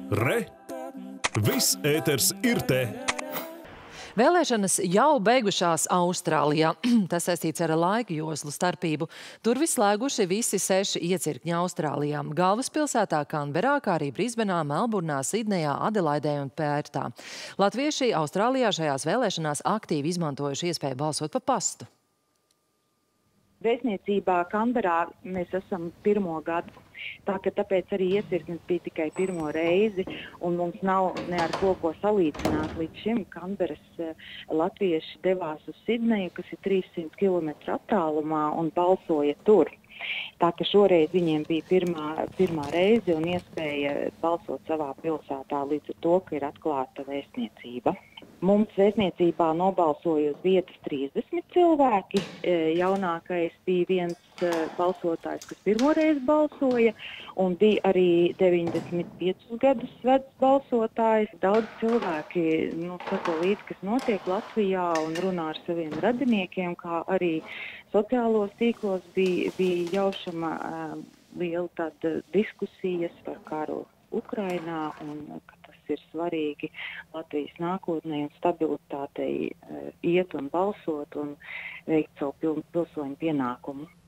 Re! Viss ēters ir te! Vēlēšanas jau beigušās Austrālijā. Tas saistīts ar laika joslu starpību. Tur slēguši visi 6 iecirkņi Austrālijā. Galvaspilsētā Kanberā, kā arī Brisbenā, Melburnā, Sidnejā, Adelaidē un Pērtā. Latvieši Austrālijā šajās vēlēšanās aktīvi izmantojuši iespēju balsot pa pastu. Vēstniecībā Kanberā mēs esam pirmo gadu, tāpēc arī iecirknis bija tikai pirmo reizi, un mums nav ne ar ko salīdzināt. Līdz šim Kanberas latvieši devās uz Sidneju, kas ir 300 km attālumā, un balsoja tur. Tā ka šoreiz viņiem bija pirmā reize un iespēja balsot savā pilsētā līdz ar to, ka ir atklāta vēstniecība. Mums vēstniecībā nobalsoja uz vietas 30 cilvēki. Jaunākais bija viens balsotājs, kas pirmoreiz balsoja, un bija arī 95 gadus vecs balsotājs. Daudz cilvēki sako līdzi, kas notiek Latvijā, un runā ar saviem radiniekiem, kā arī sociālos tīklos bija jaušama liela tāda diskusijas par karu Ukrainā, un ka tas ir svarīgi Latvijas nākotnē un stabilitātei iet un balsot un veikt savu pilsoņu pienākumu.